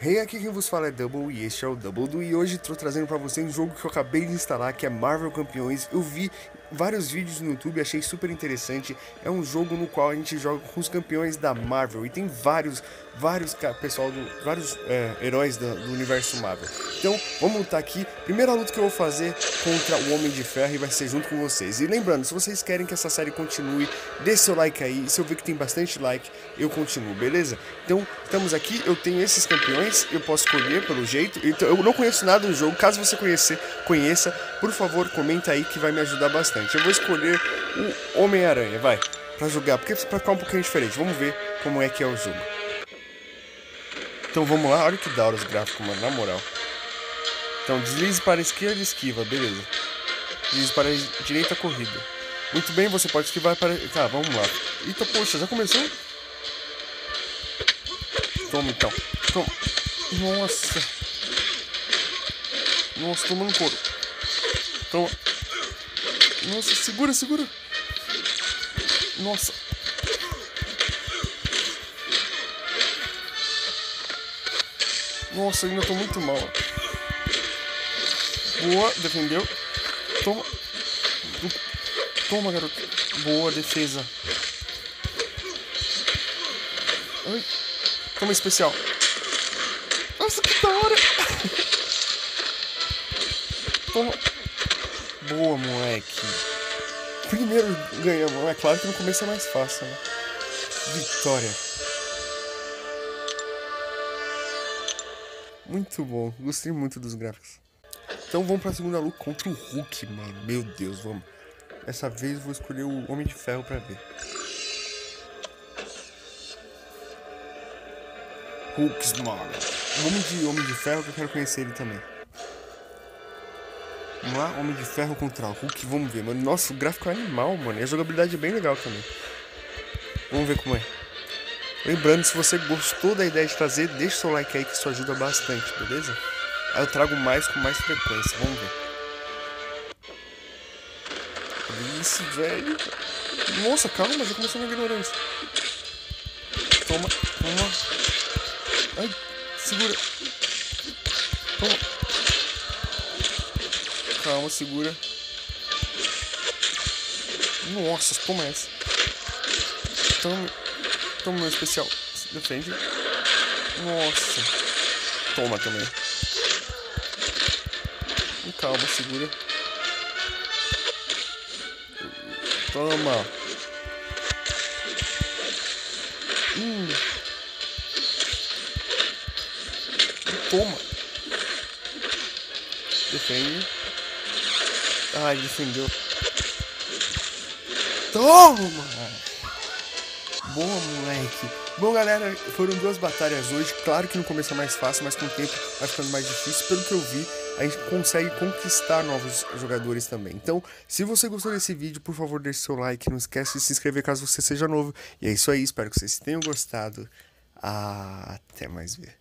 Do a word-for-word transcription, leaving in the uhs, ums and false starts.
Hey, aqui quem vos fala é Double e este é o Double Do, e hoje estou trazendo pra você um jogo que eu acabei de instalar, que é Marvel Campeões. Eu vi vários vídeos no YouTube, achei super interessante. É um jogo no qual a gente joga com os campeões da Marvel e tem vários, vários pessoal, do, vários é, heróis do, do universo Marvel. Então, vamos lutar aqui. Primeira luta que eu vou fazer contra o Homem de Ferro e vai ser junto com vocês. E lembrando, se vocês querem que essa série continue, deixe seu like aí. Se eu ver que tem bastante like, eu continuo, beleza? Então, estamos aqui, eu tenho esses campeões, eu posso escolher pelo jeito. Então, eu não conheço nada do jogo, caso você conhecer, conheça, por favor, comenta aí que vai me ajudar bastante. Eu vou escolher o Homem-Aranha, vai, pra jogar, porque pra ficar um pouquinho diferente. Vamos ver como é que é o jogo. Então vamos lá, olha que da hora os gráficos, mano, na moral. Então, deslize para a esquerda e esquiva, beleza. Deslize para a direita, corrida. Muito bem, você pode esquivar para... Tá, vamos lá. Eita, poxa, já começou? Toma, então. Toma. Nossa. Nossa, toma no couro. Toma. Nossa, segura, segura. Nossa. Nossa, eu ainda tô muito mal. Boa, defendeu. Toma. Toma, garoto. Boa defesa. Ai. Toma especial. Nossa, que da hora. Toma. Boa, moleque. Primeiro ganhamos. É claro que no começo é mais fácil, né? Vitória. Muito bom. Gostei muito dos gráficos. Então vamos pra segunda luta contra o Hulk, mano. Meu Deus, vamos. Dessa vez eu vou escolher o Homem de Ferro pra ver. Hulk Smaller. Vamos de Homem de Ferro que eu quero conhecer ele também. Vamos lá, Homem de Ferro contra o Hulk, vamos ver, mano. Nossa, o gráfico é animal, mano. E a jogabilidade é bem legal também. Vamos ver como é. Lembrando, se você gostou da ideia de trazer, deixa o seu like aí que isso ajuda bastante, beleza? Aí eu trago mais com mais frequência, vamos ver. Isso, velho. Nossa, calma, já começou a minha ignorância. Toma, toma. Ai, segura. Toma. Calma, segura. Nossa, toma essa. Toma, toma meu especial. Defende. Nossa. Toma também. Calma, segura. Toma. Hum. Toma. Defende. Ai, defendeu. Toma! Boa, moleque. Bom, galera, foram duas batalhas hoje. Claro que no começo é mais fácil, mas com o tempo vai ficando mais difícil. Pelo que eu vi, a gente consegue conquistar novos jogadores também. Então, se você gostou desse vídeo, por favor, deixe seu like. Não esquece de se inscrever caso você seja novo. E é isso aí, espero que vocês tenham gostado. Até mais ver.